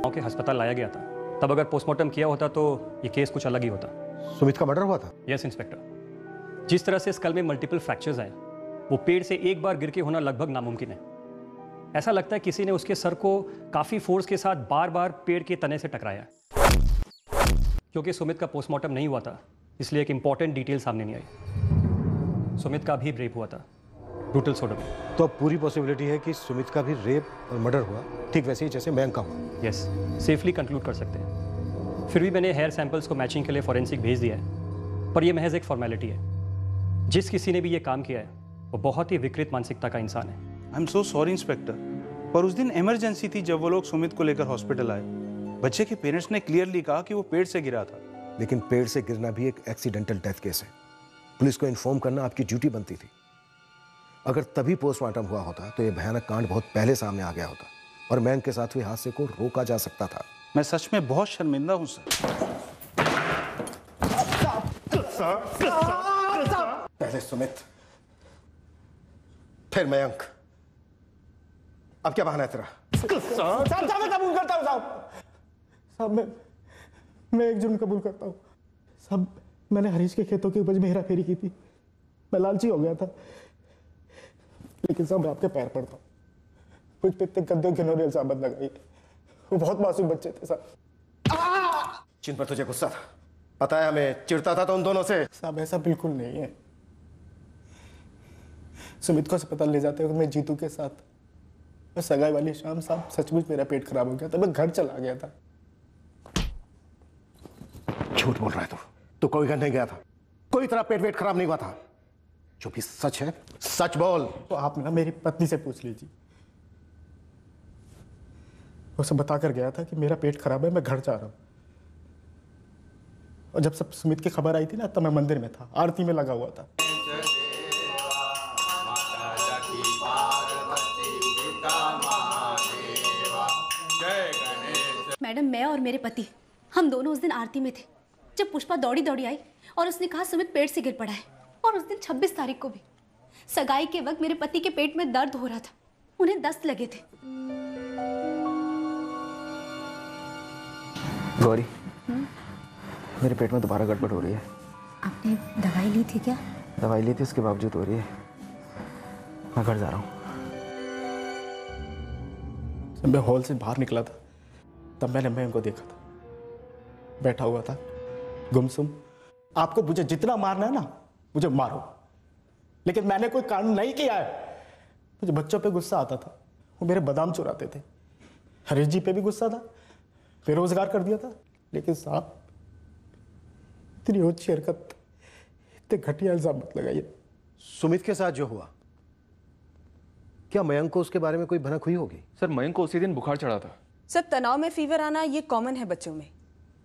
के अस्पताल लाया गया था, तब अगर पोस्टमार्टम किया होता तो ये केस कुछ अलग ही होता। सुमित का मर्डर हुआ था? Yes inspector. जिस तरह से स्कल में मल्टीपल फ्रैक्चर्स आए, वो पेड़ से एक बार गिर के होना लगभग नामुमकिन है। ऐसा लगता है किसी ने उसके सर को काफी फोर्स के साथ बार बार पेड़ के तने से टकराया है। क्योंकि सुमित का पोस्टमार्टम नहीं हुआ था, इसलिए एक इंपॉर्टेंट डिटेल सामने नहीं आई। सुमित का भी रेप हुआ था, ब्रूटल सोडोमी। तो अब पूरी पॉसिबिलिटी है कि सुमित का भी रेप और मर्डर हुआ, ठीक वैसे ही जैसे मयंक का हुआ। यस, सेफली कंक्लूड कर सकते हैं। फिर भी मैंने हेयर सैंपल्स को मैचिंग के लिए फॉरेंसिक भेज दिया है, पर यह महज एक फॉर्मेलिटी है। जिस किसी ने भी ये काम किया है वो बहुत ही विकृत मानसिकता का इंसान है। I am so sorry inspector, पर उस दिन इमरजेंसी थी जब वो लोग सुमित को लेकर हॉस्पिटल आए। बच्चे के पेरेंट्स ने क्लियरली कहा कि वो पेड़ से गिरा था। लेकिन पेड़ से गिरना भी एक एक्सीडेंटल डेथ केस है। पुलिस को इन्फॉर्म करना आपकी ड्यूटी बनती थी। अगर तभी पोस्टमार्टम हुआ होता तो यह भयानक कांड बहुत पहले सामने आ गया होता और मैंक के साथ हुए हादसे को रोका जा सकता था। मैं सच में बहुत शर्मिंदा हूं सर। पहले सुमित, फिर मयंक। अब क्या बहाना है तेरा? साहब मैं कबूल करता हूँ साहब। मैं एक जुर्म कबूल करता हूँ साहब। मैंने हरीश के खेतों की उपज में हेरा फेरी की थी। मैं लालची हो गया था, लेकिन साहब मैं आपके पैर पड़ता हूँ। मुझ पे इतने गंदे घिनौने इल्जाम मत लगाइए। वो बहुत मासूम बच्चे थे साहब। जिन पर तुझे गुस्सा था, पता है हमें चिढ़ता था तो उन दोनों से। साहब ऐसा बिल्कुल नहीं है। सुमित को अस्पताल ले जाते हुए मैं जीतू के साथ सगाई वाली शाम साहब सचमुच मेरा पेट खराब हो गया था। मैं घर चला गया था। झूठ बोल रहा है तू कोई घर नहीं गया था। कोई तरह पेट वेट खराब नहीं हुआ था। जो भी सच है सच बोल। तो आप ना मेरी पत्नी से पूछ लीजिए। वो सब बता कर गया था कि मेरा पेट खराब है, मैं घर जा रहा हूं। और जब सब सुमित की खबर आई थी ना, तब मैं मंदिर में था, आरती में लगा हुआ था। मैडम, मैं और मेरे पति हम दोनों उस दिन आरती में थे जब पुष्पा दौड़ी दौड़ी आई और उसने कहा सुमित पेट से गिर पड़ा है। और उस दिन 26 तारीख को भी सगाई के वक्त मेरे पति के पेट में दर्द हो रहा था, उन्हें दस्त लगे थे। गौरी, मेरे पेट में दोबारा गड़बड़ हो रही है। आपने दवाई ली थी क्या? दवाई ली थी, उसके बावजूद हो रही है। मैं घर जा रहा हूँ। जब मैं हॉल से बाहर निकला था तब मैंने मयंक को देखा था, बैठा हुआ था गुमसुम। आपको मुझे जितना मारना है ना मुझे मारो, लेकिन मैंने कोई कांड नहीं किया है। मुझे बच्चों पे गुस्सा आता था, वो मेरे बादाम चुराते थे। हरीश जी पे भी गुस्सा था, बेरोजगार कर दिया था। लेकिन साहब इतनी ऊंची हरकत, इतने घटिया इल्जाम मत लगाइए। सुमित के साथ जो हुआ, क्या मयंक को उसके बारे में कोई भनक हुई होगी? सर, मयंक को उसी दिन बुखार चढ़ा था। सर, तनाव में फीवर आना ये कॉमन है बच्चों में।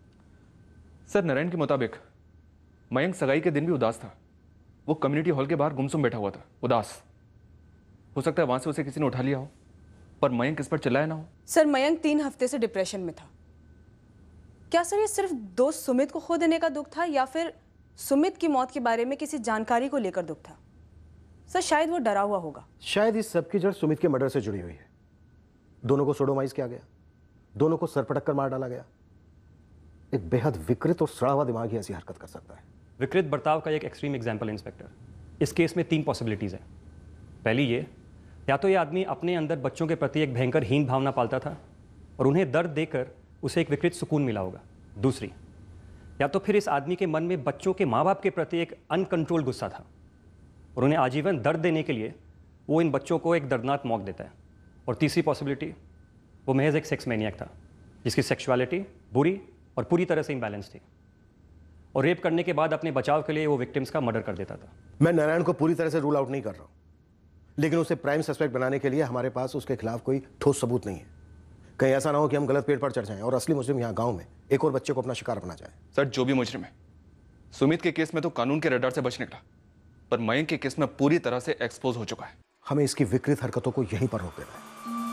सर, नारायण के मुताबिक मयंक सगाई के दिन भी उदास था। वो कम्युनिटी हॉल के बाहर गुमसुम बैठा हुआ था, उदास। हो सकता है वहां से उसे किसी ने उठा लिया हो, पर मयंक इस पर चिल्लाया ना हो। सर, मयंक 3 हफ्ते से डिप्रेशन में था। क्या सर ये सिर्फ दोस्त सुमित को खो देने का दुख था, या फिर सुमित की मौत के बारे में किसी जानकारी को लेकर दुख था? सर, शायद वो डरा हुआ होगा। शायद इस सब की जड़ सुमित के मर्डर से जुड़ी हुई है। दोनों को सोडोमाइज किया गया, दोनों को सर पटक कर मार डाला गया। एक बेहद विकृत और सड़ा हुआ दिमाग ही ऐसी हरकत कर सकता है। विकृत बर्ताव का एक एक्सट्रीम एग्जाम्पल इंस्पेक्टर। इस केस में 3 पॉसिबिलिटीज़ हैं। पहली ये, या तो ये आदमी अपने अंदर बच्चों के प्रति एक भयंकर हीन भावना पालता था और उन्हें दर्द देकर उसे एक विकृत सुकून मिला होगा। दूसरी, या तो फिर इस आदमी के मन में बच्चों के माँ बाप के प्रति एक अनकंट्रोल गुस्सा था और उन्हें आजीवन दर्द देने के लिए वो इन बच्चों को एक दर्दनाक मौत देता है। और तीसरी पॉसिबिलिटी, वो महज एक सेक्स मैनियक था जिसकी सेक्सुअलिटी बुरी और पूरी तरह से इम्बैलेंस थी, और रेप करने के बाद अपने बचाव के लिए वो विक्टिम्स का मर्डर कर देता था। मैं नारायण को पूरी तरह से रूल आउट नहीं कर रहा हूं, लेकिन उसे प्राइम सस्पेक्ट बनाने के लिए हमारे पास उसके खिलाफ कोई ठोस सबूत नहीं है। कहीं ऐसा ना हो कि हम गलत पेड़ पर चढ़ जाएं और असली मुजरिम यहाँ गांव में एक और बच्चे को अपना शिकार बना जाए। सर, जो भी मुजरिम है, सुमित के केस में तो कानून के रडार से बच निकला, पर मयंक के केस में पूरी तरह से एक्सपोज हो चुका है। हमें इसकी विकृत हरकतों को यहीं पर रोक देना है।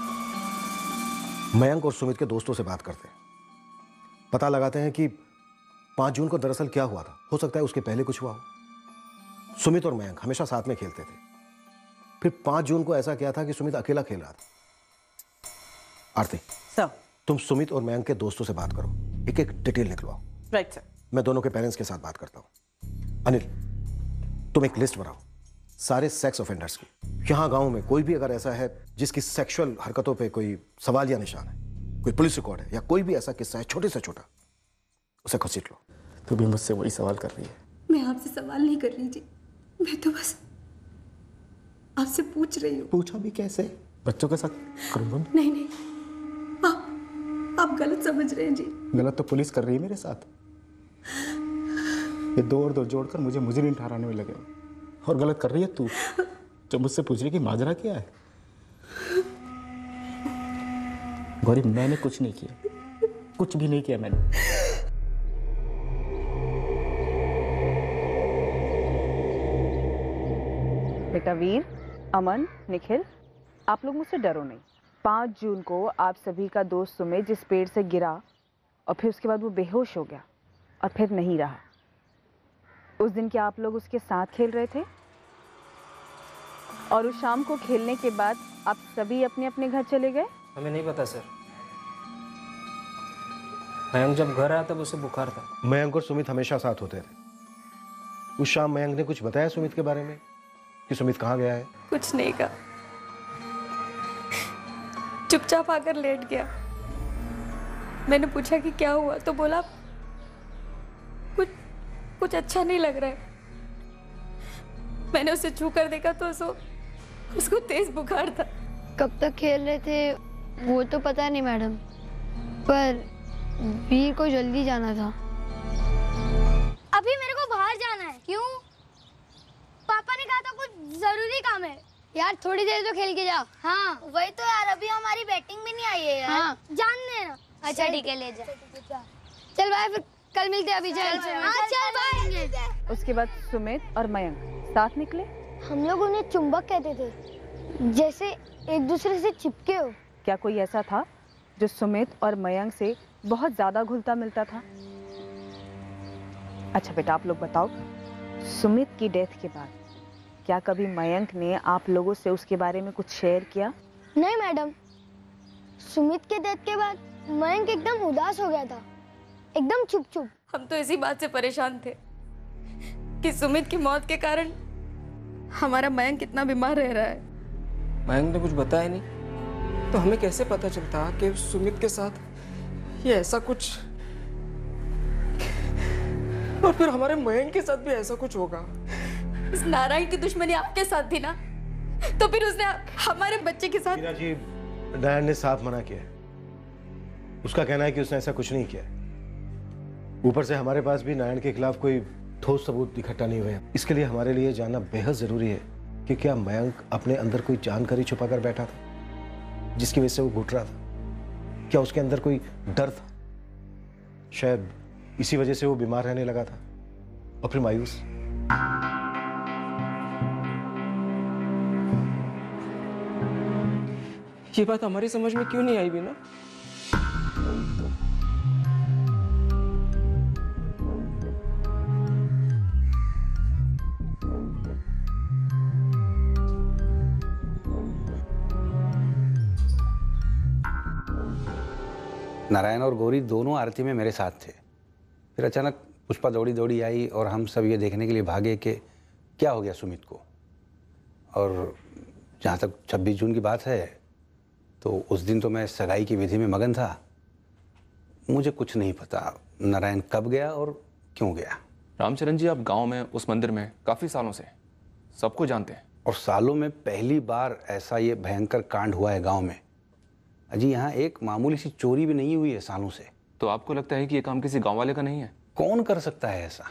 मयंक और सुमित के दोस्तों से बात करते हैं, पता लगाते हैं कि 5 जून को दरअसल क्या हुआ था। हो सकता है उसके पहले कुछ हुआ हो। सुमित और मयंक हमेशा साथ में खेलते थे, फिर 5 जून को ऐसा क्या था कि सुमित अकेला खेल रहा था। आरती, सर, तुम सुमित और मयंक के दोस्तों से बात करो, एक एक डिटेल निकलवाओ। Right sir. मैं दोनों के पेरेंट्स के साथ बात करता हूँ। अनिल, तुम एक लिस्ट बनाओ सारे सेक्स ऑफेंडर्स की। यहाँ गांव में कोई भी अगर ऐसा है जिसकी सेक्सुअल हरकतों पे कोई सवाल या निशान है, कोई पुलिस रिकॉर्ड है या कोई भी ऐसा किस्सा है छोटे से छोटा, उसे घसीट लो। तू भी मुझसे वही सवाल कर रही है। मैं आपसे सवाल नहीं कर रही जी, मैं तो बस आपसे पूछ रही हूँ। पूछा भी कैसे? बच्चों के साथ करूँगा? नहीं नहीं, आप गलत समझ रहे हैं जी। गलत तो पुलिस कर रही है मेरे साथ। ये दो और दो जोड़कर मुझे मुजरिम ठहराने में लगे, और गलत कर रही है तू जो मुझसे पूछ रही कि माजरा क्या है। गौरी, मैंने कुछ नहीं किया, कुछ भी नहीं किया मैंने। बेटा वीर, अमन, निखिल, आप लोग मुझसे डरो नहीं। 5 जून को आप सभी का दोस्त सुमित जिस पेड़ से गिरा और फिर उसके बाद वो बेहोश हो गया और फिर नहीं रहा, उस दिन क्या आप लोग उसके साथ खेल रहे थे? और उस शाम को खेलने के बाद आप सभी अपने अपने घर चले गए? हमें नहीं पता सर। मयंक जब घर आया तब उसे बुखार था। मयंक और सुमित हमेशा साथ होते थे। उस शाम मयंक ने कुछ बताया सुमित के बारे में कि सुमित कहाँ गया है? कुछ नहीं कहा, चुपचाप आकर लेट गया। मैंने पूछा कि क्या हुआ, तो बोला कुछ अच्छा नहीं लग रहा है। मैंने उसे छू कर देखा तो उसको तेज बुखार था। कब तक खेल रहे थे वो तो पता नहीं मैडम, पर वीर को जल्दी जाना था। अभी मेरे को बाहर जाना है। क्यों? पापा ने कहा था कुछ जरूरी काम है। यार थोड़ी देर तो खेल के जा। हाँ वही तो यार, अभी हमारी बैटिंग भी नहीं आई है यार। हाँ। जान देना। अच्छा ठीक है, ले जा। चल बाय, फिर कल मिलते हैं। अभी चल। हाँ चल बाय। उसके बाद सुमित और मयंक साथ निकले। हम लोग उन्हें चुंबक कहते थे, जैसे एक दूसरे से चिपके हो। क्या कोई ऐसा था जो सुमित और मयंक से बहुत ज्यादा घुलता मिलता था? अच्छा बेटा, आप लोग बताओ, सुमित की डेथ के बाद क्या कभी मयंक ने आप लोगों से उसके बारे में कुछ शेयर किया? नहीं मैडम, सुमित के डेथ के बाद मयंक एकदम उदास हो गया था, एकदम चुप। हम तो इसी बात से परेशान थे कि सुमित की मौत के कारण हमारा मयंक कितना बीमार रह रहा है। मयंक ने कुछ बताया नहीं, तो हमें कैसे पता चलता कि सुमित के साथ ये ऐसा कुछ, और फिर हमारे मयंक के साथ भी ऐसा कुछ होगा। इस नारायण की दुश्मनी आपके साथ थी ना, तो फिर उसने हमारे बच्चे के साथ। मीरा जी, नारायण ने साफ मना किया। उसका कहना है कि उसने ऐसा कुछ नहीं किया। ऊपर से हमारे पास भी नारायण के खिलाफ कोई ठोस सबूत इकट्ठा नहीं हुए हैं। इसके लिए हमारे लिए जानना बेहद जरूरी है कि क्या मयंक अपने अंदर कोई जानकारी छुपा कर बैठा था जिसकी वजह से वो घुट रहा था? क्या उसके अंदर कोई डर था? शायद इसी वजह से वो बीमार रहने लगा था और फिर मायूस। ये बात हमारी समझ में क्यों नहीं आई बीना? नारायण और गौरी दोनों आरती में मेरे साथ थे। फिर अचानक पुष्पा दौड़ी दौड़ी आई और हम सब ये देखने के लिए भागे कि क्या हो गया सुमित को। और जहाँ तक 26 जून की बात है, तो उस दिन तो मैं सगाई की विधि में मगन था। मुझे कुछ नहीं पता नारायण कब गया और क्यों गया। रामचरण जी, आप गांव में उस मंदिर में काफ़ी सालों से सबको जानते हैं, और सालों में पहली बार ऐसा ये भयंकर कांड हुआ है गांव में। अजी, यहाँ एक मामूली सी चोरी भी नहीं हुई है सालों से। तो आपको लगता है कि ये काम किसी गांव वाले का नहीं है? कौन कर सकता है ऐसा?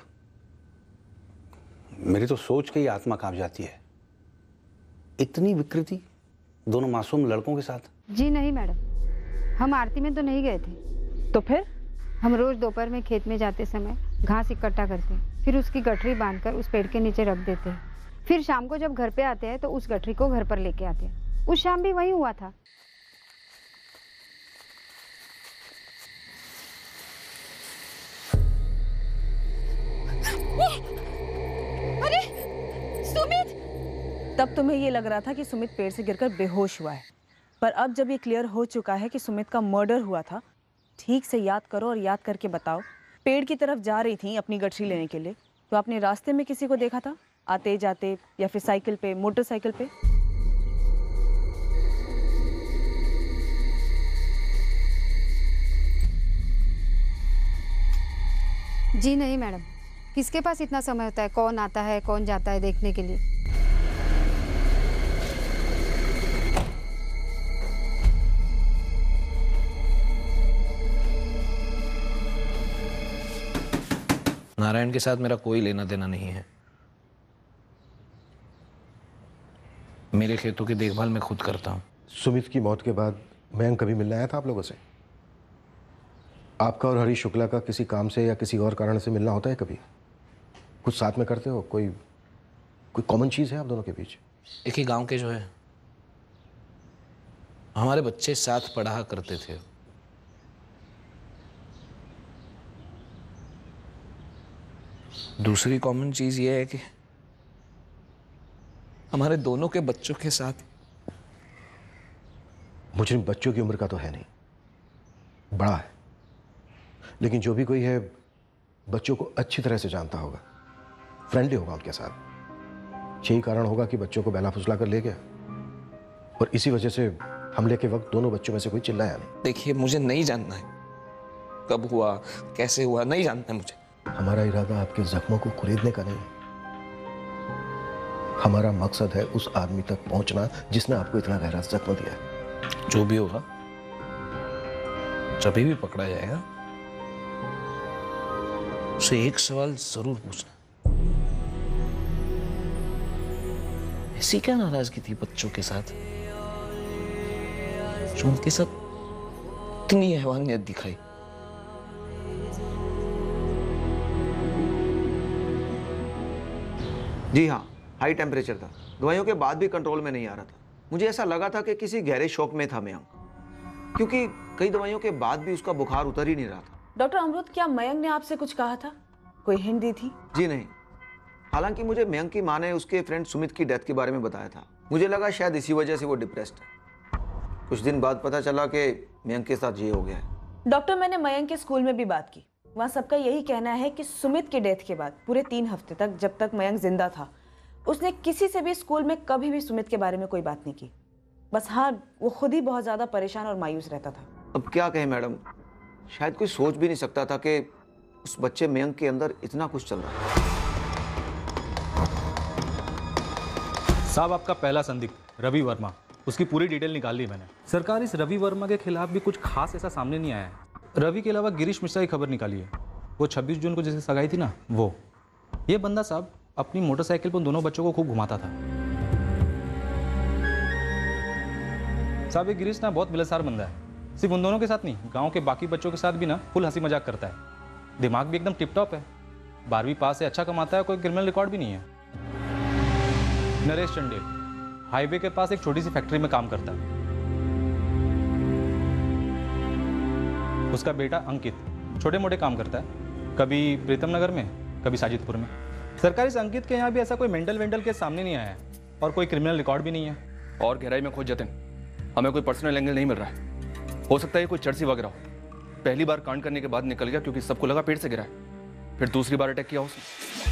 मेरी तो सोच के ही आत्मा कांप जाती है। इतनी विकृति दोनों मासूम लड़कों के साथ। जी नहीं मैडम, हम आरती में तो नहीं गए थे। तो फिर? हम रोज दोपहर में खेत में जाते समय घास इकट्ठा करते हैं, फिर उसकी गठरी बांधकर उस पेड़ के नीचे रख देते हैं। फिर शाम को जब घर पे आते हैं तो उस गठरी को घर पर लेके आते हैं। उस शाम भी वही हुआ था। अरे सुमित! तब तुम्हें ये लग रहा था कि सुमित पेड़ से गिरकर बेहोश हुआ है, पर अब जब ये क्लियर हो चुका है कि सुमित का मर्डर हुआ था, ठीक से याद करो और याद करके बताओ, पेड़ की तरफ जा रही थी अपनी गठरी लेने के लिए, तो आपने रास्ते में किसी को देखा था, आते जाते, या फिर साइकिल पे, मोटरसाइकिल पे? जी नहीं मैडम, किसके पास इतना समय होता है, कौन आता है कौन जाता है देखने के लिए। नारायण के साथ मेरा कोई लेना देना नहीं है। मेरे खेतों की देखभाल मैं खुद करता हूँ। सुमित की मौत के बाद मयंक कभी मिलने आया था आप लोगों से? आपका और हरीश शुक्ला का किसी काम से या किसी और कारण से मिलना होता है कभी? कुछ साथ में करते हो? कोई कॉमन चीज़ है आप दोनों के बीच? एक ही गांव के जो है, हमारे बच्चे साथ पढ़ा करते थे। दूसरी कॉमन चीज ये है कि हमारे दोनों के बच्चों के साथ। मुझे बच्चों की उम्र का तो है नहीं, बड़ा है, लेकिन जो भी कोई है बच्चों को अच्छी तरह से जानता होगा, फ्रेंडली होगा उनके साथ। यही कारण होगा कि बच्चों को बहला फुसला कर ले गया और इसी वजह से हमले के वक्त दोनों बच्चों में से कोई चिल्लाया नहीं। देखिए, मुझे नहीं जानना है कब हुआ, कैसे हुआ, नहीं जानना है मुझे। हमारा इरादा आपके जख्मों को खरीदने का नहीं है। हमारा मकसद है उस आदमी तक पहुंचना जिसने आपको इतना गहरा जख्म दिया है। जो भी होगा, जब भी पकड़ा जाएगा, उसे एक सवाल जरूर पूछना। ऐसी क्या नाराजगी थी बच्चों के साथ जो उनके साथ इतनी हैवानियत दिखाई? जी हाँ, हाई टेम्परेचर था, दवाइयों के बाद भी कंट्रोल में नहीं आ रहा था। मुझे ऐसा लगा था कि किसी गहरे शॉक में था मयंक, क्योंकि कई दवाइयों के बाद भी उसका बुखार उतर ही नहीं रहा था। डॉक्टर अमृत, क्या मयंक ने आपसे कुछ कहा था, कोई हिंट दी थी? जी नहीं, हालांकि मुझे मयंक की माँ ने उसके फ्रेंड सुमित की डेथ के बारे में बताया था। मुझे लगा शायद इसी वजह से वो डिप्रेस्ड है। कुछ दिन बाद पता चला कि मयंक के साथ ये हो गया है। डॉक्टर, मैंने मयंक के स्कूल में भी बात की, वहाँ सबका यही कहना है कि सुमित की डेथ के बाद पूरे 3 हफ्ते तक, जब तक मयंक जिंदा था, उसने किसी से भी स्कूल में कभी भी सुमित के बारे में कोई बात नहीं की। बस हाँ, वो खुद ही बहुत ज़्यादा परेशान और मायूस रहता था। अब क्या कहें मैडम, शायद कोई सोच भी नहीं सकता था कि उस बच्चे मयंक के अंदर इतना कुछ चल रहा है। साहब, आपका पहला संदिग्ध रवि वर्मा, उसकी पूरी डिटेल निकाल ली मैंने। सरकार, इस रवि वर्मा के खिलाफ भी कुछ खास ऐसा सामने नहीं आया है। रवि के अलावा गिरीश मिश्रा की खबर निकाली है, वो 26 जून को जिसकी सगाई थी ना, वो ये बंदा साहब अपनी मोटरसाइकिल पर उन दोनों बच्चों को खूब घुमाता था। साहब, ये गिरीश ना बहुत मिलनसार बंदा है, सिर्फ उन दोनों के साथ नहीं, गांव के बाकी बच्चों के साथ भी ना फुल हंसी मजाक करता है। दिमाग भी एकदम टिप टॉप है, 12वीं पास है, अच्छा कमाता है, कोई क्रिमिनल रिकॉर्ड भी नहीं है। नरेश चंडेल हाईवे के पास एक छोटी सी फैक्ट्री में काम करता है। उसका बेटा अंकित छोटे मोटे काम करता है, कभी प्रीतम नगर में, कभी साजिदपुर में। सरकारी इस अंकित के यहाँ भी ऐसा कोई मेंटल के सामने नहीं आया है और कोई क्रिमिनल रिकॉर्ड भी नहीं है। और गहराई में खोज जतिन, हमें कोई पर्सनल एंगल नहीं मिल रहा है। हो सकता है कोई चर्सी वगैरह हो। पहली बार कांड करने के बाद निकल गया क्योंकि सबको लगा पेड़ से गिरा है, फिर दूसरी बार अटैक किया उसने।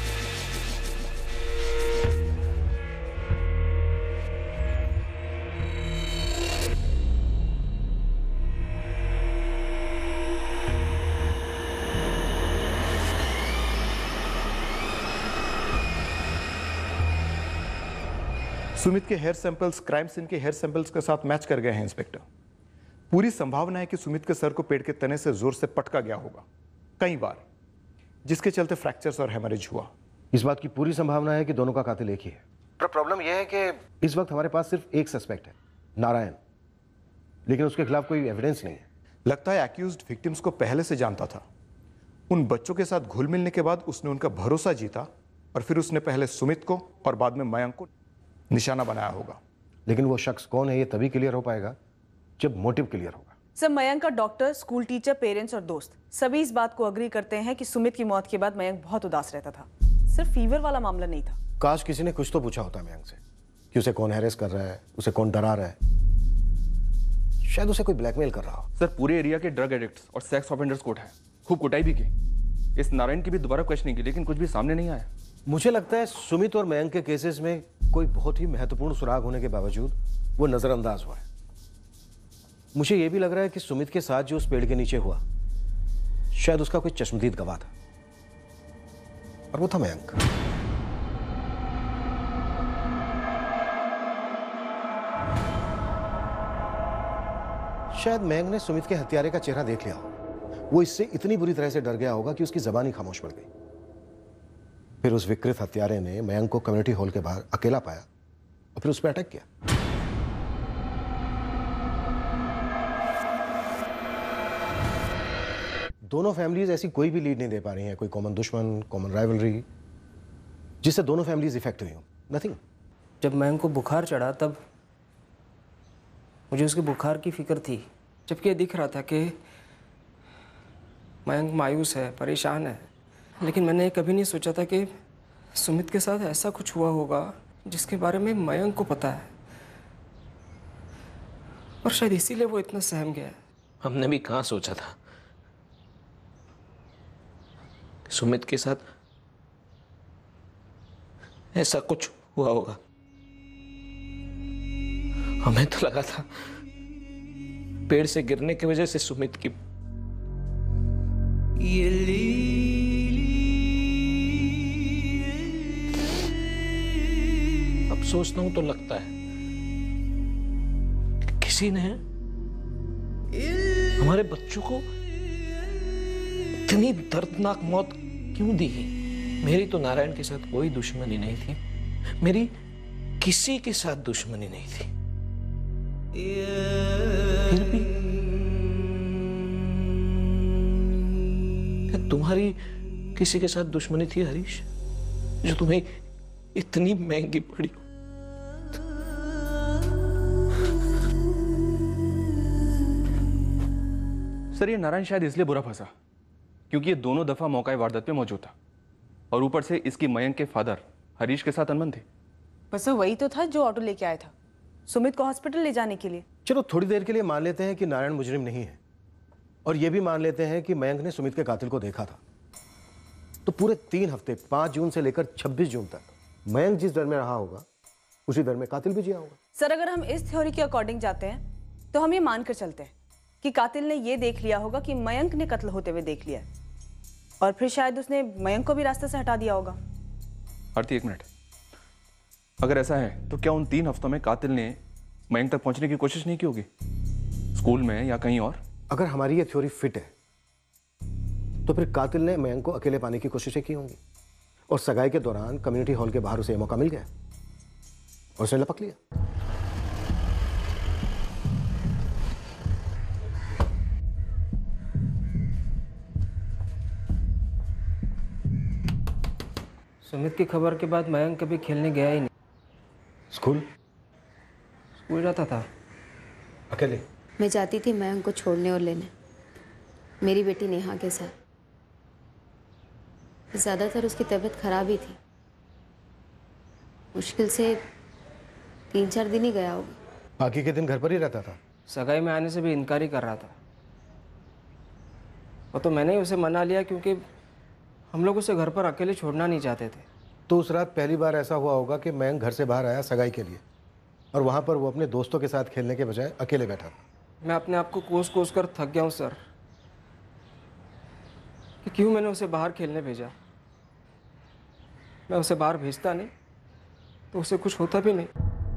सुमित के हेयर सैंपल्स क्राइम सीन के हेयर सैंपल्स के साथ मैच कर गए हैं इंस्पेक्टर। पूरी संभावना है कि सुमित के सर को पेड़ के तने से जोर से पटका गया होगा कई बार, जिसके चलते फ्रैक्चर्स और हेमरेज हुआ। इस बात की पूरी संभावना है कि दोनों का कातिल एक ही है, पर प्रॉब्लम यह है कि इस वक्त हमारे पास सिर्फ एक सस्पेक्ट है, नारायण, लेकिन उसके खिलाफ कोई एविडेंस नहीं है। लगता है एक्यूज्ड विक्टिम्स को पहले से जानता था। उन बच्चों के साथ घुल मिलने के बाद उसने उनका भरोसा जीता और फिर उसने पहले सुमित को और बाद में मयंक को निशाना बनाया होगा। लेकिन वो शख्स कौन है ये तभी क्लियर हो पाएगा जब मोटिव क्लियर होगा। सर, मयंक का डॉक्टर, स्कूल टीचर, पेरेंट्स और दोस्त सभी इस बात को अग्री करते हैं कि सुमित की मौत के बाद मयंक बहुत उदास रहता था। सिर्फ फीवर वाला मामला नहीं था। काश किसी ने कुछ तो पूछा होता मयंक से कि उसे कौन हैरेस कर रहा है, उसे कौन डरा रहा है। शायद उसे कोई ब्लैकमेल कर रहा हो। सर पूरे एरिया के ड्रग एडिक्ट्स और सेक्स ऑफेंडर्स को उठाया, खूब कुटाई भी की। इस नारायण की भी दोबारा क्वेश्चनिंग की, लेकिन कुछ भी सामने नहीं आया। मुझे लगता है सुमित और मयंक के केसेस में कोई बहुत ही महत्वपूर्ण सुराग होने के बावजूद वो नजरअंदाज हुआ है। मुझे यह भी लग रहा है कि सुमित के साथ जो उस पेड़ के नीचे हुआ, शायद उसका कोई चश्मदीद गवाह था, और वो था मयंक। शायद मयंक ने सुमित के हत्यारे का चेहरा देख लिया हो। वो इससे इतनी बुरी तरह से डर गया होगा कि उसकी जबान ही खामोश पड़ गई। फिर उस विकृत हत्यारे ने मयंक को कम्युनिटी हॉल के बाहर अकेला पाया और फिर उस पर अटैक किया। दोनों फैमिलीज ऐसी कोई भी लीड नहीं दे पा रही हैं, कोई कॉमन दुश्मन, कॉमन राइवलरी, जिससे दोनों फैमिलीज इफेक्ट हुई हो। नथिंग। जब मयंक को बुखार चढ़ा तब मुझे उसके बुखार की फिक्र थी, जबकि ये दिख रहा था कि मयंक मायूस है, परेशान है। लेकिन मैंने कभी नहीं सोचा था कि सुमित के साथ ऐसा कुछ हुआ होगा जिसके बारे में मयंक को पता है, और शायद इसीलिए वो इतना सहम गया है। हमने भी कहाँ सोचा था सुमित के साथ ऐसा कुछ हुआ होगा। हमें तो लगा था पेड़ से गिरने की वजह से सुमित की अब सोचता हूं तो लगता है कि किसी ने हमारे बच्चों को इतनी दर्दनाक मौत क्यों दी। मेरी तो नारायण के साथ कोई दुश्मनी नहीं थी, मेरी किसी के साथ दुश्मनी नहीं थी, फिर भी तुम्हारी किसी के साथ दुश्मनी थी हरीश, जो तुम्हें इतनी महंगी पड़ी। सर ये नारायण शायद इसलिए बुरा फंसा क्योंकि ये दोनों दफा मौका वारदात पे मौजूद था, और ऊपर से इसकी मयंक के फादर हरीश के साथ अनबन थी। बस वही तो था जो ऑटो लेके आया था सुमित को हॉस्पिटल ले जाने के लिए। चलो थोड़ी देर के लिए मान लेते हैं कि नारायण मुजरिम नहीं है, और यह भी मान लेते हैं कि मयंक ने सुमित के कातिल को देखा था। तो पूरे 3 हफ्ते 5 जून से लेकर 26 जून तक मयंक जिस डर में रहा होगा उसी डर में कातिल भी जिया होगा। सर अगर हम इस थ्योरी के अकॉर्डिंग जाते हैं तो हम ये मानकर चलते हैं कि कातिल ने ये देख लिया होगा कि मयंक ने कत्ल होते हुए देख लिया है, और फिर शायद उसने मयंक को भी रास्ते से हटा दिया होगा। आरती 1 मिनट, अगर ऐसा है तो क्या उन 3 हफ्तों में कातिल ने मयंक तक पहुंचने की कोशिश नहीं की होगी, स्कूल में या कहीं और? अगर हमारी ये थ्योरी फिट है तो फिर कातिल ने मयंक को अकेले पाने की कोशिशें की होंगी, और सगाई के दौरान कम्युनिटी हॉल के बाहर उसे मौका मिल गया और उसने लपक लिया। सुमित की खबर के बाद मयंक कभी खेलने गया ही नहीं। स्कूल जाता था अकेले। मैं जाती थी मयंक को छोड़ने और लेने, मेरी बेटी नेहा के साथ। ज़्यादातर उसकी तबीयत खराब ही थी, मुश्किल से 3-4 दिन ही गया होगा। बाकी के दिन घर पर ही रहता था। सगाई में आने से भी इनकार ही कर रहा था, और तो मैंने ही उसे मना लिया क्योंकि हम लोग उसे घर पर अकेले छोड़ना नहीं चाहते थे। तो उस रात पहली बार ऐसा हुआ होगा कि मयंक घर से बाहर आया सगाई के लिए, और वहां पर वो अपने दोस्तों के साथ खेलने के बजाय अकेले बैठा था। मैं अपने आप को कोस कोस कर थक गया हूँ सर, कि क्यों मैंने उसे बाहर खेलने भेजा। मैं उसे बाहर भेजता नहीं तो उसे कुछ होता भी नहीं।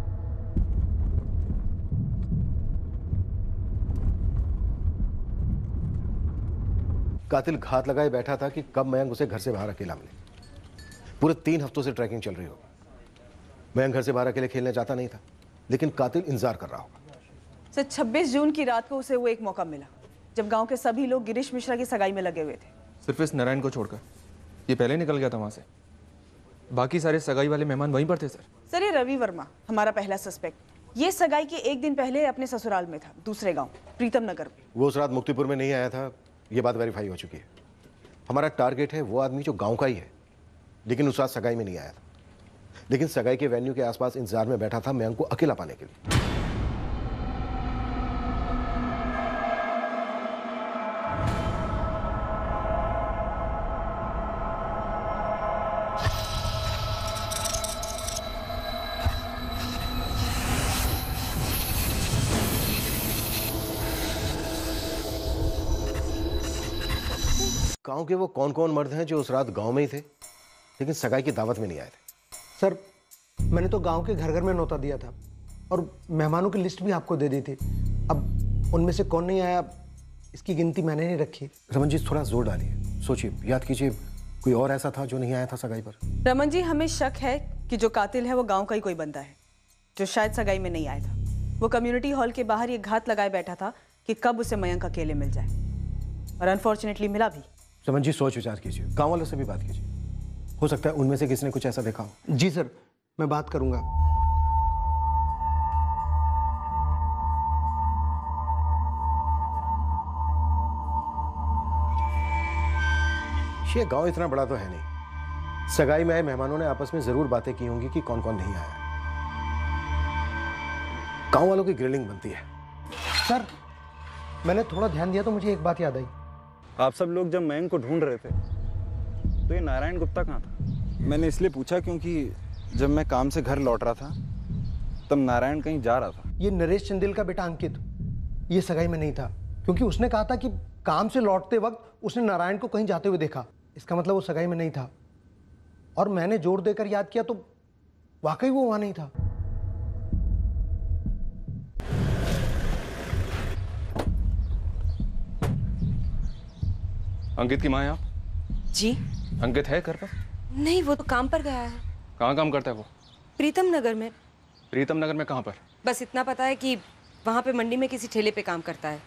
कातिल घात लगाए बैठा था कि कब मयंक उसे घर से बाहर अकेला मिले। पूरे 3 हफ्तों से ट्रैकिंग चल रही होगी। मयंक घर से बाहर अकेले खेलने जाता नहीं था, लेकिन कातिल इंतजार कर रहा होगा। सर 26 जून की रात को उसे वो एक मौका मिला जब गांव के सभी लोग गिरीश मिश्रा की सगाई में लगे हुए थे। सिर्फ इस नारायण को छोड़कर ये पहले निकल गया था वहां से, बाकी सारे सगाई वाले मेहमान वहीं पर थे। सर ये रवि वर्मा हमारा पहला सस्पेक्ट, ये सगाई के 1 दिन पहले अपने ससुराल में था, दूसरे गांव प्रीतम नगर में। वो उस रात मुक्तिपुर में नहीं आया था, ये बात वेरीफाई हो चुकी है। हमारा टारगेट है वो आदमी जो गांव का ही है, लेकिन उस रात सगाई में नहीं आया था, लेकिन सगाई के वेन्यू के आसपास इंतजार में बैठा था मयंक को अकेला पाने के लिए। गांव के वो कौन कौन मर्द हैं जो उस रात गांव में ही थे लेकिन सगाई की दावत में नहीं आए थे? सर, मैंने तो गांव के घर घर में नौता दिया था और मेहमानों की लिस्ट भी आपको दे दी थी। अब उनमें से कौन नहीं आया इसकी गिनती मैंने नहीं रखी। रमन जी थोड़ा जोर डालिए, सोचिए, याद कीजिए, कोई और ऐसा था जो नहीं आया था सगाई पर? रमन जी, हमें शक है कि जो कातिल है वो गांव का ही कोई बंदा है जो शायद सगाई में नहीं आया था। वो कम्युनिटी हॉल के बाहर ये घात लगाए बैठा था कि कब उसे मयंक अकेले मिल जाए, और अनफॉर्चुनेटली मिला भी। रमन जी सोच विचार कीजिए, गांव वालों से भी बात कीजिए, हो सकता है उनमें से किसी ने कुछ ऐसा देखा हो। जी सर, मैं बात करूंगा। ये गांव इतना बड़ा तो है नहीं, सगाई में आए मेहमानों ने आपस में जरूर बातें की होंगी कि कौन कौन नहीं आया। गांव वालों की ग्रिलिंग बनती है। सर, मैंने थोड़ा ध्यान दिया तो मुझे एक बात याद आई। आप सब लोग जब मयंक को ढूंढ रहे थे तो ये नारायण गुप्ता कहाँ था? मैंने इसलिए पूछा क्योंकि जब मैं काम से घर लौट रहा था तब नारायण कहीं जा रहा था। ये नरेश चंदेल का बेटा अंकित ये सगाई में नहीं था, क्योंकि उसने कहा था कि काम से लौटते वक्त उसने नारायण को कहीं जाते हुए देखा। इसका मतलब वो सगाई में नहीं था, और मैंने जोर देकर याद किया तो वाकई वो वहां नहीं था। अंकित की माँ है आप? जी। अंकित है घर पर? नहीं, वो तो काम पर गया है। कहाँ काम करता है वो? प्रीतम नगर में। प्रीतम नगर में कहाँ पर? बस इतना पता है कि वहां पे मंडी में किसी ठेले पे काम करता है।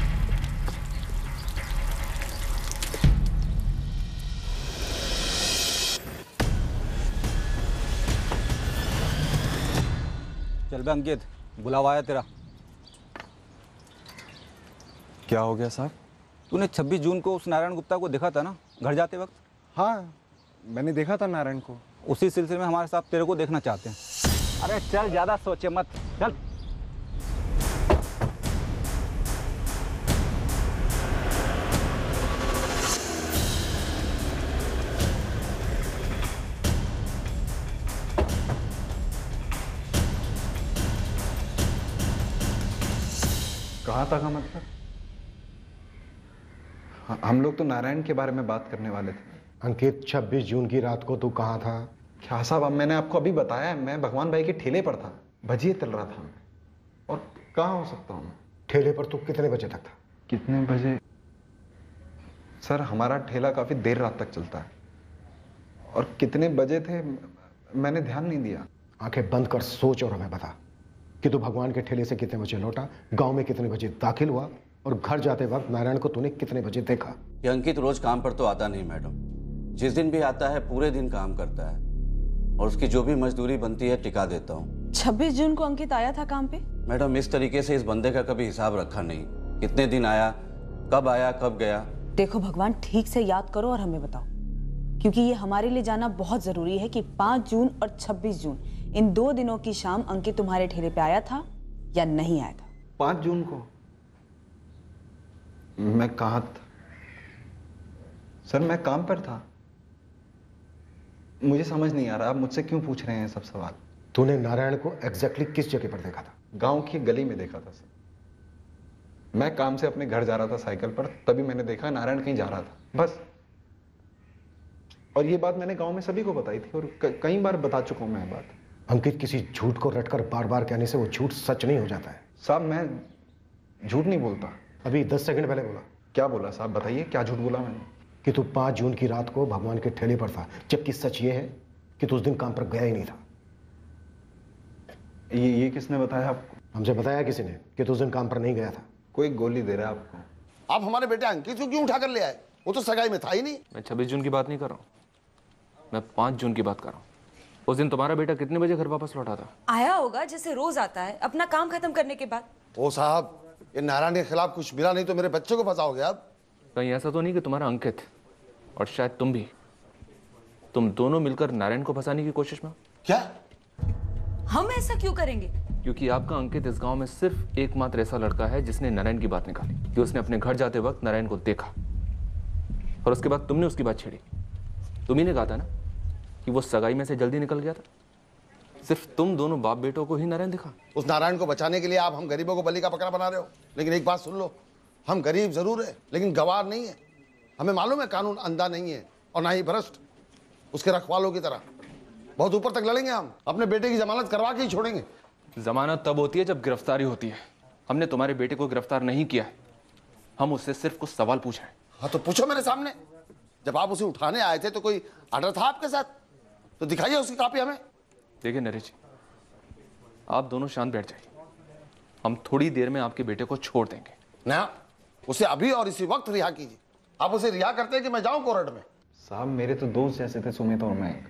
चल बे अंकित, बुलावा आया तेरा। क्या हो गया साहब? तूने 26 जून को उस नारायण गुप्ता को देखा था ना घर जाते वक्त? हाँ, मैंने देखा था नारायण को। उसी सिलसिले में हमारे साहब तेरे को देखना चाहते हैं। अरे चल, ज्यादा सोचे मत, चल। कहाँ तक? मतलब हम लोग तो नारायण के बारे में बात करने वाले थे। अंकित, 26 जून की रात को तू कहाँ था? क्या साहब, अब मैंने आपको अभी बताया, मैं भगवान भाई के ठेले पर था, भजिए तल रहा था। और कहाँ हो सकता हूँ? ठेले पर तू कितने बजे तक था? कितने बजे? सर, हमारा ठेला काफी देर रात तक चलता है, और कितने बजे थे मैंने ध्यान नहीं दिया। आंखें बंद कर सोच और हमें बता कि तू भगवान के ठेले से कितने बजे लौटा, गांव में कितने बजे दाखिल हुआ, और घर जाते वक्त नारायण को तूने कितने बजे देखा? ये अंकित रोज काम पर तो आता नहीं मैडम, जिस दिन भी आता है पूरे दिन काम करता है, और उसकी जो भी मजदूरी बनती है टिका देता हूँ। 26 जून को अंकित आया था काम पे? मैडम, इस तरीके से इस बंदे का कभी हिसाब रखा नहीं, कितने दिन आया, कब गया। देखो भगवान, ठीक से याद करो और हमें बताओ, क्योंकि ये हमारे लिए जानना बहुत जरूरी है कि 5 जून और 26 जून इन 2 दिनों की शाम अंकित तुम्हारे ठेले पे आया था या नहीं आया था? 5 जून को मैं कहाँ था? सर, मैं काम पर था। मुझे समझ नहीं आ रहा आप मुझसे क्यों पूछ रहे हैं सब सवाल। तूने नारायण को एग्जैक्टली किस जगह पर देखा था? गांव की गली में देखा था सर। मैं काम से अपने घर जा रहा था साइकिल पर, तभी मैंने देखा नारायण कहीं जा रहा था, बस। और ये बात मैंने गांव में सभी को बताई थी, और कई बार बता चुका हूं मैं बात। अंकित, किसी झूठ को रटकर बार बार कहने से वो झूठ सच नहीं हो जाता है। साहब, मैं झूठ नहीं बोलता। अभी 10 सेकंड पहले बोला। क्या बोला साहब, बताइए क्या झूठ बोला मैंने? कि तू 5 जून की रात को भगवान के ठेले पर था, जबकि सच ये है कि तू उस दिन काम पर गया ही नहीं था। ये किसने बताया आपको? हमसे बताया किसी ने कि तू उस दिन काम पर नहीं गया था। कोई गोली दे रहा है आपको। आप हमारे बेटे अंकित को क्यों उठा कर ले आए? वो तो सगाई में था ही नहीं। मैं 26 जून की बात नहीं कर रहा हूँ, मैं 5 जून की बात कर रहा हूँ। उस दिन तुम्हारा बेटा कितने बजे घर वापस लौटा था? आया होगा जैसे रोज आता है, अपना काम खत्म करने के बाद। ओ साहब, ये नारायण के खिलाफ कुछ मिला नहीं तो मेरे बच्चे को फंसाओगे आप। कहीं ऐसा तो नहीं कि तुम्हारा अंकित और शायद तुम दोनों मिलकर नारायण को फंसाने की कोशिश में? क्या? हम ऐसा क्यों करेंगे? क्योंकि आपका अंकित इस गांव में सिर्फ एकमात्र ऐसा लड़का है जिसने नारायण की बात निकाली, कि उसने अपने घर जाते वक्त नारायण को देखा, और उसके बाद तुमने उसकी बात छेड़ी। तुम्ही ने कहा था ना कि वो सगाई में से जल्दी निकल गया था। सिर्फ तुम दोनों बाप बेटों को ही नारायण दिखा। उस नारायण को बचाने के लिए आप हम गरीबों को बलि का बकरा बना रहे हो। लेकिन एक बात सुन लो, हम गरीब जरूर है लेकिन गवार नहीं है। हमें मालूम है कानून अंधा नहीं है और ना ही भ्रष्ट, उसके रखवालों की तरह बहुत ऊपर तक लड़ेंगे हम, अपने बेटे की जमानत करवा के ही छोड़ेंगे। जमानत तब होती है जब गिरफ्तारी होती है। हमने तुम्हारे बेटे को गिरफ्तार नहीं किया है, हम उससे सिर्फ कुछ सवाल पूछे हैं। हाँ तो पूछो मेरे सामने। जब आप उसे उठाने आए थे तो कोई ऑर्डर था आपके साथ? तो दिखाइए उसकी कॉपी हमें। देखिए नरेश जी, आप दोनों शांत बैठ जाइए, हम थोड़ी देर में आपके बेटे को छोड़ देंगे। ना, उसे अभी और इसी वक्त रिहा कीजिए। आप उसे रिहा करते हैं कि मैं जाऊं कोर्ट में? साहब मेरे तो दोस्त जैसे थे सुमित और मयंक,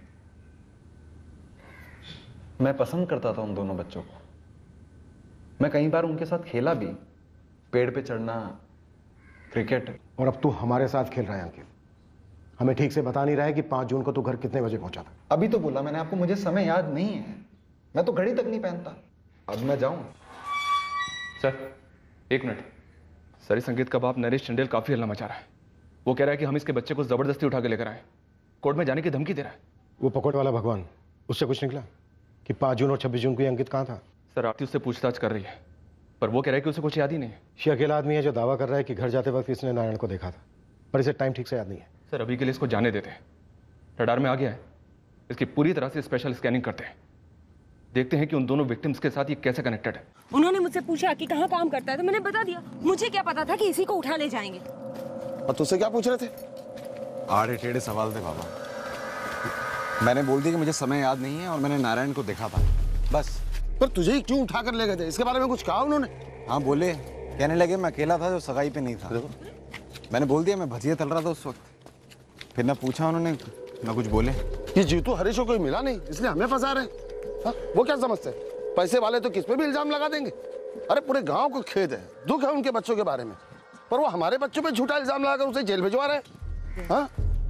मैं पसंद करता था उन दोनों बच्चों को। मैं कई बार उनके साथ खेला भी, पेड़ पे चढ़ना, क्रिकेट। और अब तू हमारे साथ खेल रहा है अंकित। हमें ठीक से बता नहीं रहा है कि 5 जून को तू घर कितने बजे पहुंचा था। अभी तो बोला मैंने आपको, मुझे समय याद नहीं है, मैं तो घड़ी तक नहीं पहनता। अब मैं जाऊं? सर एक मिनट। सर इस संगीत का बाप नरेश चंडेल काफी हल्ला मचा रहा है। वो कह रहा है कि हम इसके बच्चे को जबरदस्ती उठा के लेकर आए, कोर्ट में जाने की धमकी दे रहा है। वो पकड़ वाला भगवान, उससे कुछ निकला कि 5 जून और 26 जून को ये अंकित कहाँ था? सर आरती उससे पूछताछ कर रही है, पर वो कह रहा है कि उसे कुछ याद ही नहीं है। ये अकेला आदमी है जो दावा कर रहा है कि घर जाते वक्त इसने नारायण को देखा था, पर इसे टाइम ठीक से याद नहीं है। सर अभी के लिए इसको जाने देते हैं, रडार में आ गया है, इसकी पूरी तरह से स्पेशल स्कैनिंग करते हैं, देखते हैं कि उन दोनों विक्टिम्स के साथ ये कैसे कनेक्टेड है। उन्होंने मुझसे पूछा कि कहाँ काम करता है, तो मैंने बता दिया। मुझे क्या पता था कि इसी को उठा ले जाएंगे। और तुझसे क्या पूछ रहे थे? आड़े टेढ़े सवाल थे बाबा। मैंने बोल दिया कि मुझे समय याद नहीं है और मैंने नारायण को देखा था, बस। पर तुझे ही क्यों उठा कर ले गए थे? इसके बारे में कुछ कहा उन्होंने? हाँ बोले, कहने लगे मैं अकेला था जो सगाई पे नहीं था। मैंने बोल दिया मैं भजिया तल रहा था उस वक्त। फिर ना पूछा उन्होंने, ना कुछ बोले। ये जीतू हरीश को कोई मिला नहीं इसलिए हमें फंसा रहे। हाँ? वो क्या समझते हैं? पैसे वाले तो किस पे भी इल्जाम लगा देंगे। अरे पूरे गांव को खेद है, दुख है उनके बच्चों के बारे में, पर वो हमारे बच्चों पे झूठा इल्जाम लगाकर उसे जेल भिजवा रहे हैं। हाँ?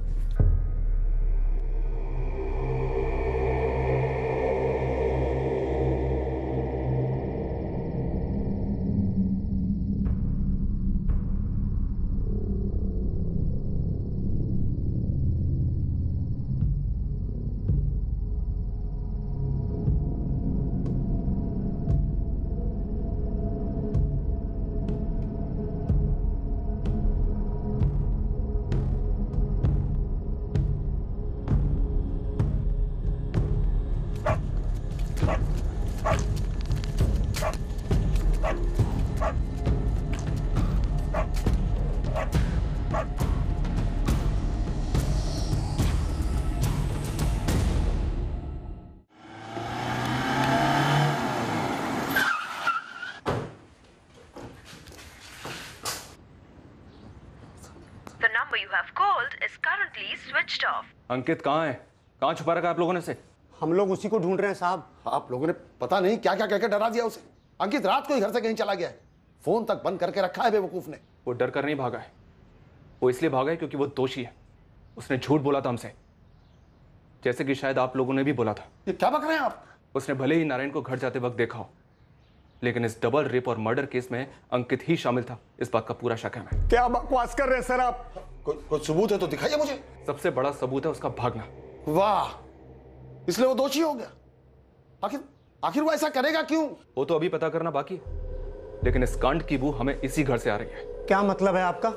अंकित कहाँ है? कहाँ छुपा रखा है आप लोगों ने से? हम लोग उसी को ढूंढ रहे हैं साहब। आप लोगों ने पता नहीं क्या क्या कहकर डरा दिया उसे। अंकित रात को ही घर से कहीं चला गया है, फोन तक बंद करके रखा है बेवकूफ ने। वो डर कर नहीं भागा है, वो इसलिए भागा है क्योंकि वो दोषी है। उसने झूठ बोला था हमसे, जैसे कि शायद आप लोगों ने भी बोला था। ये क्या बक रहे हैं आप? उसने भले ही नारायण को घर जाते वक्त देखा हो, लेकिन इस डबल रेप और मर्डर केस में अंकित ही शामिल था, इस बात का पूरा शक है हमें। क्या बकवास कर रहे हैं सर आप? कोई सबूत है तो दिखाइए मुझे। सबसे बड़ा सबूत है उसका भागना। वाह, इसलिए वो दोषी हो गया। आखिर वो ऐसा करेगा क्यों? वो तो अभी पता करना बाकी है, लेकिन इस कांड की बू हमें इसी घर से आ रही है। क्या मतलब है आपका?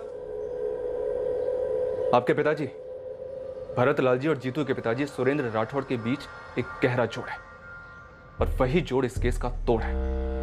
आपके पिताजी भरत लाल जी और जीतू के पिताजी सुरेंद्र राठौड़ के बीच एक गहरा जोड़ है, और वही जोड़ इस केस का तोड़ है।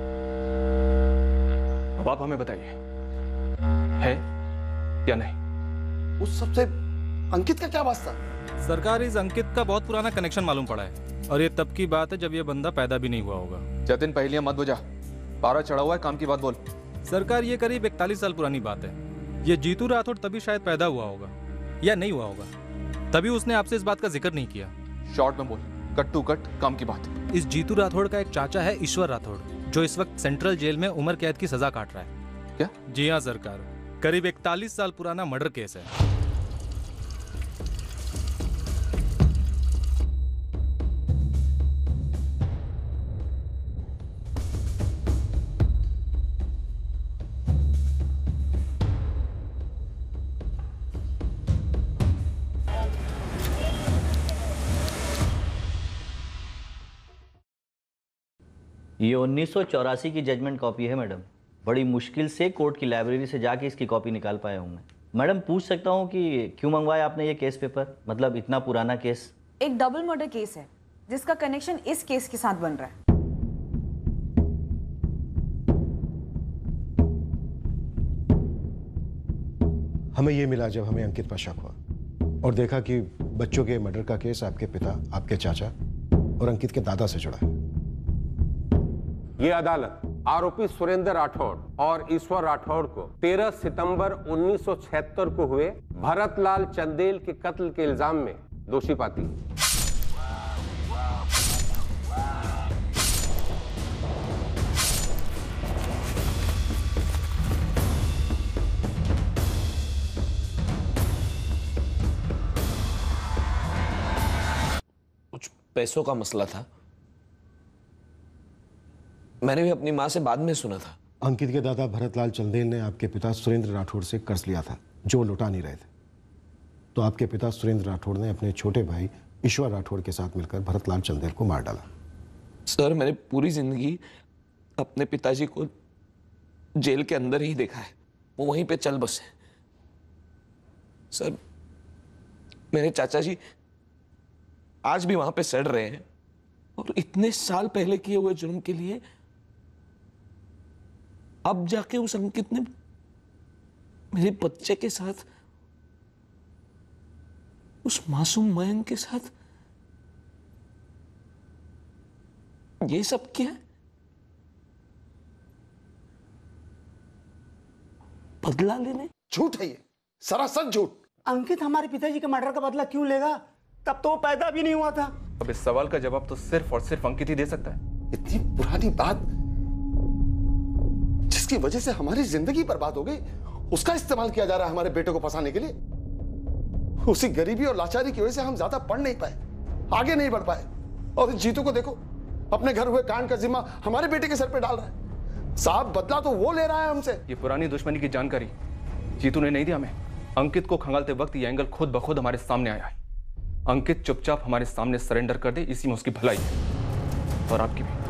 अब आप हमें बताइए, है या नहीं? उस सबसे अंकित का क्या वास्ता? सरकार इस अंकित का बहुत पुराना कनेक्शन मालूम पड़ा है, और ये तब की बात है जब ये बंदा पैदा भी नहीं हुआ होगा। जतिन पहलियां मत बुझा, पारा चढ़ा हुआ है, काम की बात बोल। सरकार ये करीब 41 साल पुरानी बात है। ये जीतू राठौड़ तभी शायद पैदा हुआ होगा या नहीं हुआ होगा, तभी उसने आपसे इस बात का जिक्र नहीं किया। शॉर्ट में बोल, कट टू कट काम की बात। इस जीतू राठौड़ का एक चाचा है ईश्वर राठौड़, जो इस वक्त सेंट्रल जेल में उम्र कैद की सजा काट रहा है। क्या? जी हाँ सरकार, करीब 41 साल पुराना मर्डर केस है। ये 1984 की जजमेंट कॉपी है मैडम। बड़ी मुश्किल से कोर्ट की लाइब्रेरी से जाके इसकी कॉपी निकाल पाया हूँ मैं। मैडम पूछ सकता हूँ कि क्यों मंगवाया आपने ये केस पेपर? मतलब इतना पुराना केस। एक डबल मर्डर केस है जिसका कनेक्शन इस केस के साथ बन रहा है। हमें ये मिला जब हमें अंकित पर शक हुआ और देखा कि बच्चों के मर्डर का केस आपके पिता, आपके चाचा और अंकित के दादा से जुड़ा है। ये अदालत आरोपी सुरेंद्र राठौड़ और ईश्वर राठौड़ को 13 सितंबर 1976 को हुए भरतलाल चंदेल के कत्ल के इल्जाम में दोषी पाती है। पैसों का मसला था। मैंने भी अपनी मां से बाद में सुना था। अंकित के दादा भरतलाल चंदेल ने आपके पिता सुरेंद्र राठौड़ से कर्ज लिया था जो वो लौटा नहीं रहे थे। तो आपके पिता सुरेंद्र राठौड़ ने अपने छोटे भाई ईश्वर राठौड़ के साथ मिलकर भरतलाल चंदेल को मार डाला। सर, मैंने पूरी जिंदगी अपने पिताजी को जेल के अंदर ही देखा है। वो वहीं पे चल बसे। सर, मेरे चाचा जी आज भी वहां पे सड़ रहे हैं और इतने साल पहले किए हुए जुर्म के लिए अब जाके उस अंकित ने मेरे बच्चे के साथ, उस मासूम मयंक के साथ ये सब किया। बदला लेने। झूठ है ये, सरासर झूठ। अंकित हमारे पिताजी के मर्डर का बदला क्यों लेगा? तब तो वो पैदा भी नहीं हुआ था। अब इस सवाल का जवाब तो सिर्फ और सिर्फ अंकित ही दे सकता है। इतनी पुरानी बात जिसकी वजह से हमारी जिंदगी बर्बाद हो गई, उसका इस्तेमाल किया जा रहा है हमारे बेटे को फंसाने के लिए। उसी गरीबी और लाचारी की वजह से हम ज्यादा पढ़ नहीं पाए, आगे नहीं बढ़ पाए। और जीतू को देखो, अपने घर हुए कांड का जिम्मा हमारे बेटे के सर पे डाल रहा है। साहब, बदला तो वो ले रहा है हमसे। ये पुरानी दुश्मनी की जानकारी जीतू ने नहीं दी हमें। अंकित को खंगालते वक्त ये एंगल खुद ब खुद हमारे सामने आया है। अंकित चुपचाप हमारे सामने सरेंडर कर दे, इसी में उसकी भलाई है और आपकी भी।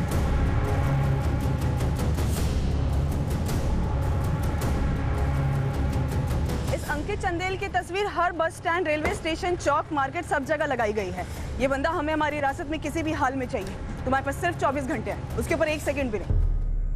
इस अंकित चंदेल की तस्वीर हर बस स्टैंड, रेलवे स्टेशन, चौक, मार्केट सब जगह लगाई गई है। ये बंदा हमें हमारी हिरासत में किसी भी हाल में चाहिए। तुम्हारे पास सिर्फ 24 घंटे हैं, उसके ऊपर 1 सेकंड भी नहीं।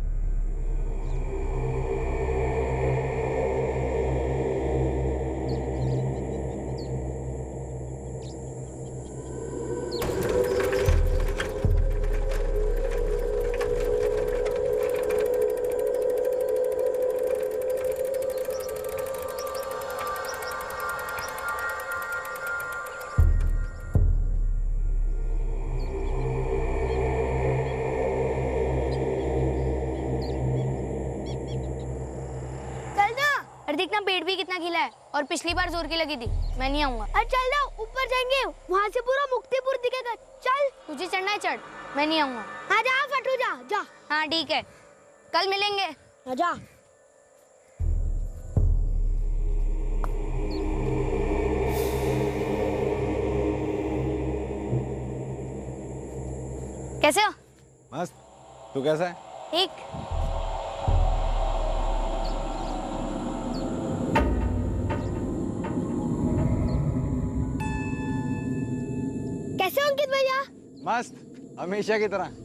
देखना पेट भी कितना खिला है और पिछली बार जोर की लगी थी। मैं नहीं आऊंगा। अरे चल जाओ, ऊपर जाएंगे, वहाँ से पूरा मुक्तिपुर दिखेगा। चल। तुझे चढ़ना है चढ़, मैं नहीं आऊंगा। हाँ जा फटू, जा जा। हाँ ठीक है, कल मिलेंगे। हाँ जा। कैसे हो? मस्त। तू कैसा है? ठीक। कैसे हो अंकित भैया? मस्त, हमेशा की तरह।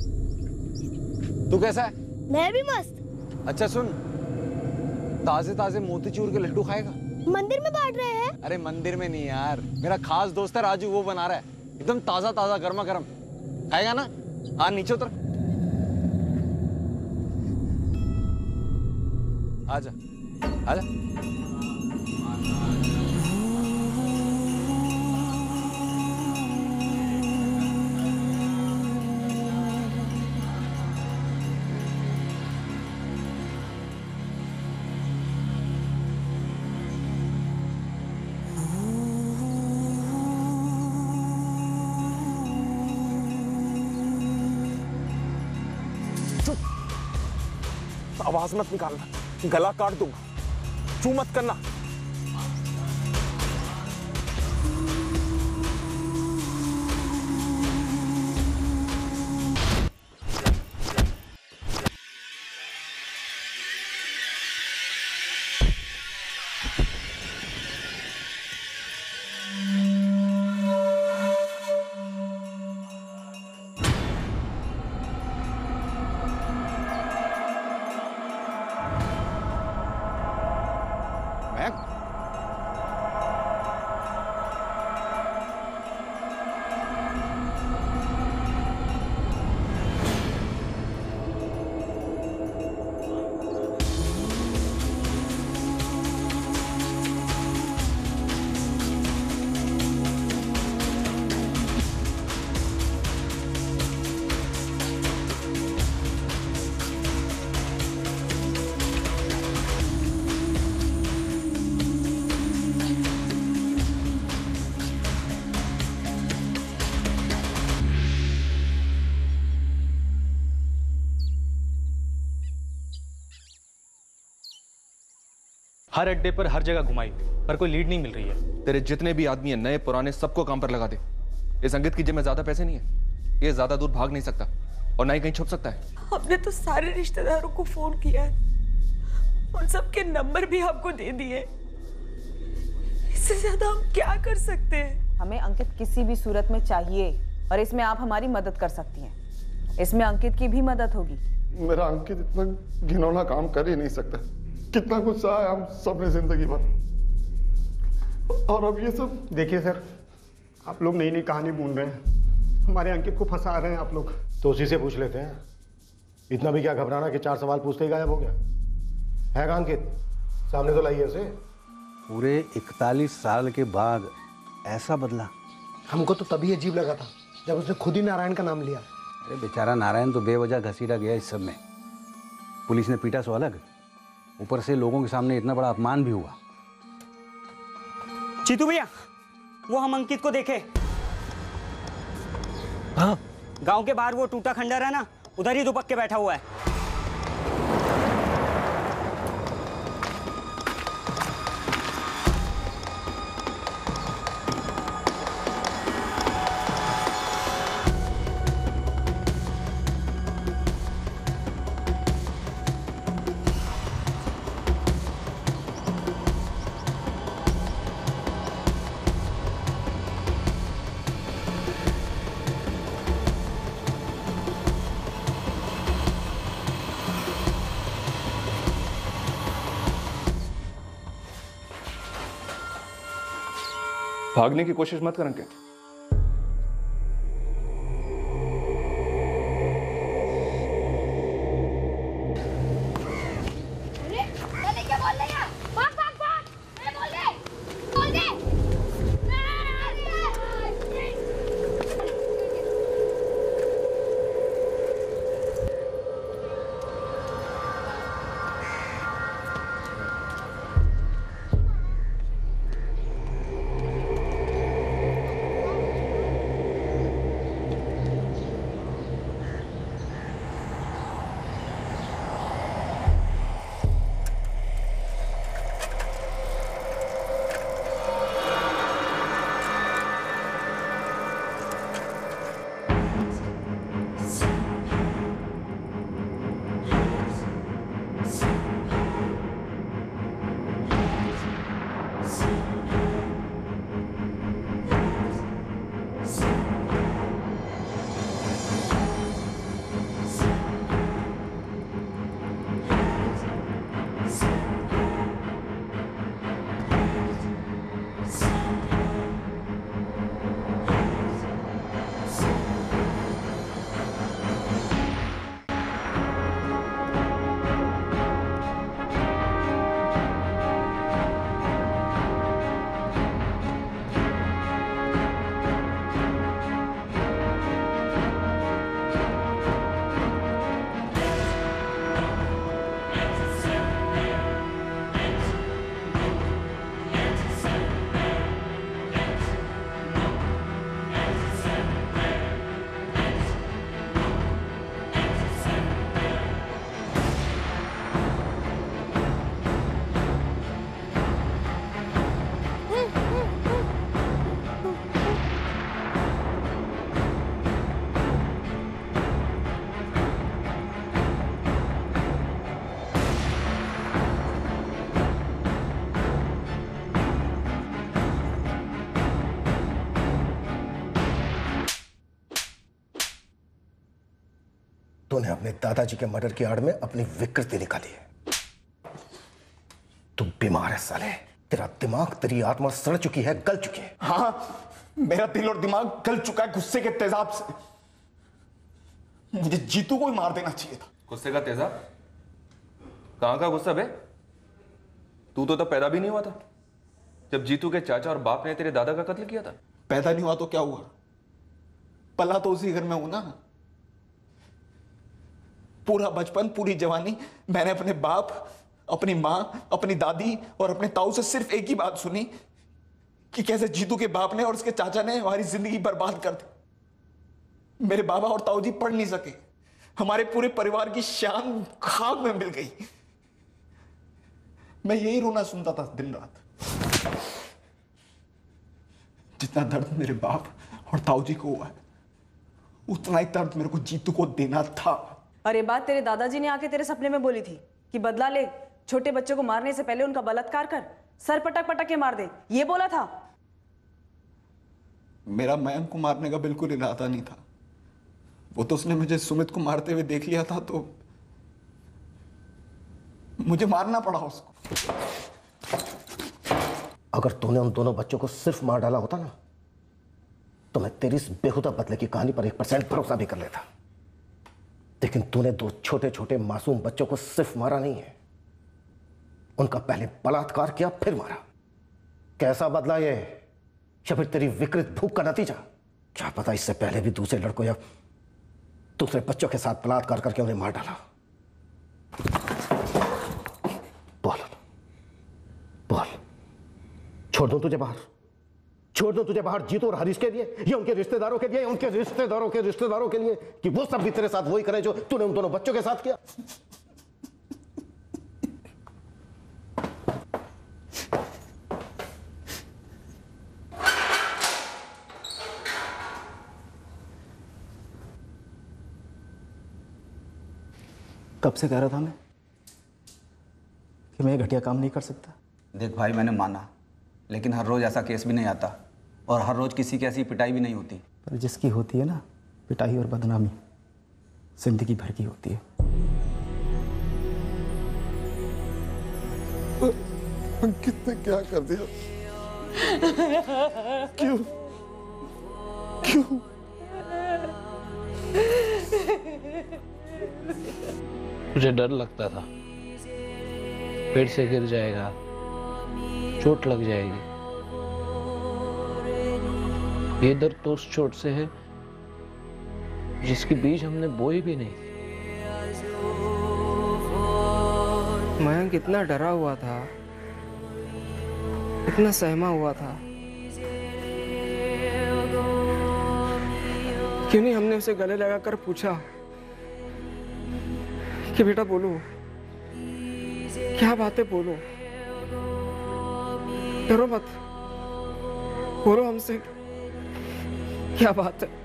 तू कैसा है? मैं भी मस्त। अच्छा सुन, ताजे ताजे मोतीचूर के लड्डू खाएगा? मंदिर में बांट रहे हैं। अरे मंदिर में नहीं यार, मेरा खास दोस्त है राजू, वो बना रहा है एकदम ताजा ताजा गर्मा गर्म। खाएगा ना? हाँ नीचे उतर। आजा आजा। आवाज मत निकालना, गला काट दूंगा। चू मत करना। मयंक, हर अड्डे पर हर जगह घुमाई पर कोई लीड नहीं मिल रही है। तेरे जितने भी आदमी हैं, नए पुराने, सबको काम पर लगा दे। इस अंकित की जेब में ज्यादा पैसे नहीं है, ये ज्यादा दूर भाग नहीं सकता और ना ही कहीं छुप सकता है। हमने तो सारे रिश्तेदारों को फोन किया है, उन सबके नंबर भी आपको दे दिए। इससे ज्यादा हम क्या कर सकते हैं? हमें अंकित किसी भी सूरत में चाहिए और इसमें आप हमारी मदद कर सकती हैं। इसमें अंकित की भी मदद होगी। मेरा अंकित इतना घिनौना काम कर ही नहीं सकता। कितना गुस्सा है हम सब ने जिंदगी भर, और अब ये सब। देखिए सर, आप लोग नई नई कहानी बुन रहे हैं, हमारे अंकित को फंसा रहे हैं आप लोग। तो उसी से पूछ लेते हैं। इतना भी क्या घबराना कि 4 सवाल पूछते ही गायब हो गया है? अंकित सामने तो लाइए उसे। पूरे 41 साल के बाद ऐसा बदला। हमको तो तभी अजीब लगा था जब उसने खुद ही नारायण का नाम लिया। अरे बेचारा नारायण तो बेवजह घसीटा गया इस सब में। पुलिस ने पीटा सो अलग, ऊपर से लोगों के सामने इतना बड़ा अपमान भी हुआ। चीतू भैया, वो हम अंकित को देखे। हाँ, गांव के बाहर वो टूटा खंडर है ना, उधर ही दुपक के बैठा हुआ है। भागने की कोशिश मत कर अंकित। अपने दादाजी के मर्डर की आड़ में अपनी विकृति निकाली है। तुम बीमार है साले। तेरा दिमाग, तेरी आत्मा सड़ चुकी है, गल चुकी है। हाँ, मेरा दिल और दिमाग गल चुका है गुस्से के तेजाब से। मुझे जीतू को ही मार देना चाहिए था। गुस्से का तेजाब? कहां का गुस्सा बे? तू तो तब पैदा भी नहीं हुआ था जब जीतू के चाचा और बाप ने तेरे दादा का कत्ल किया था। पैदा नहीं हुआ तो क्या हुआ, पला तो उसी घर में हूं ना। पूरा बचपन, पूरी जवानी मैंने अपने बाप, अपनी मां, अपनी दादी और अपने ताऊ से सिर्फ एक ही बात सुनी कि कैसे जीतू के बाप ने और उसके चाचा ने हमारी जिंदगी बर्बाद कर दी। मेरे बाबा और ताऊ जी पढ़ नहीं सके, हमारे पूरे परिवार की शान खाक में मिल गई। मैं यही रोना सुनता था दिन रात। जितना दर्द मेरे बाप और ताऊ जी को हुआ है, उतना ही दर्द मेरे को जीतू को देना था। और ये बात तेरे दादाजी ने आके तेरे सपने में बोली थी कि बदला ले, छोटे बच्चों को मारने से पहले उनका बलात्कार कर, सर पटक पटक के मार दे, ये बोला था। मेरा मयंक को मारने का बिल्कुल इरादा नहीं था। वो तो उसने मुझे सुमित को मारते हुए देख लिया था तो मुझे मारना पड़ा उसको। अगर तूने उन दोनों बच्चों को सिर्फ मार डाला होता ना, तो मैं तेरी इस बेहुदा बदले की कहानी पर 1% भरोसा भी कर लेता। लेकिन तूने दो छोटे छोटे मासूम बच्चों को सिर्फ मारा नहीं है, उनका पहले बलात्कार किया फिर मारा। कैसा बदला ये, या फिर तेरी विकृत भूख का नतीजा? क्या पता इससे पहले भी दूसरे लड़कों या दूसरे बच्चों के साथ बलात्कार करके उन्हें मार डाला। बोल बोल, छोड़ दूं तुझे बाहर? छोड़ दूं तुझे बाहर जीतू और हरीश के लिए, या उनके रिश्तेदारों के लिए, उनके रिश्तेदारों के रिश्तेदारों के लिए, कि वो सब भी तेरे साथ वही करें जो तूने उन दोनों बच्चों के साथ किया? कब से कह रहा था मैं कि मैं ये घटिया काम नहीं कर सकता। देख भाई, मैंने माना, लेकिन हर रोज ऐसा केस भी नहीं आता और हर रोज किसी की ऐसी पिटाई भी नहीं होती। पर जिसकी होती है ना पिटाई और बदनामी, जिंदगी भर की होती है। अंकित ने क्या कर दिया? क्यों क्यों? मुझे डर लगता था पेड़ से गिर जाएगा, चोट लग जाएगी। ये दर्द तो उस चोट से है जिसके बीज हमने बोई भी नहीं। मयंक इतना डरा हुआ था, इतना सहमा हुआ था, क्यों नहीं हमने उसे गले लगाकर पूछा कि बेटा बोलो, क्या बात है, बोलो, डरो मत, बोलो हमसे क्या बात है।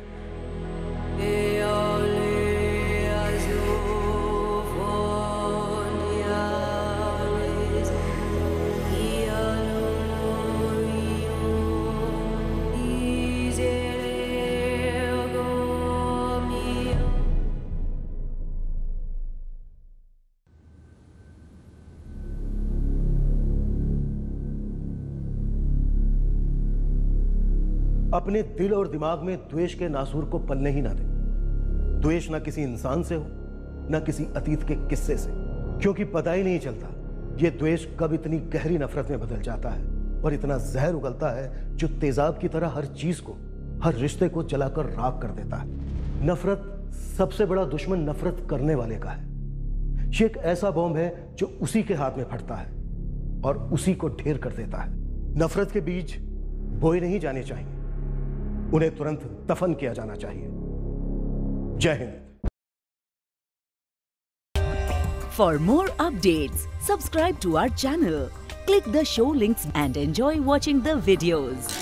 अपने दिल और दिमाग में द्वेष के नासूर को पलने ही ना दे। द्वेष ना किसी इंसान से हो, ना किसी अतीत के किस्से से, क्योंकि पता ही नहीं चलता ये द्वेष कब इतनी गहरी नफरत में बदल जाता है और इतना जहर उगलता है जो तेजाब की तरह हर चीज को, हर रिश्ते को जलाकर राख कर देता है। नफरत सबसे बड़ा दुश्मन नफरत करने वाले का है। ये एक ऐसा बॉम्ब है जो उसी के हाथ में फटता है और उसी को ढेर कर देता है। नफरत के बीज बोए नहीं जाने चाहिए, उन्हें तुरंत दफन किया जाना चाहिए। जय Hind. For more updates, subscribe to our channel, click the show links and enjoy watching the videos.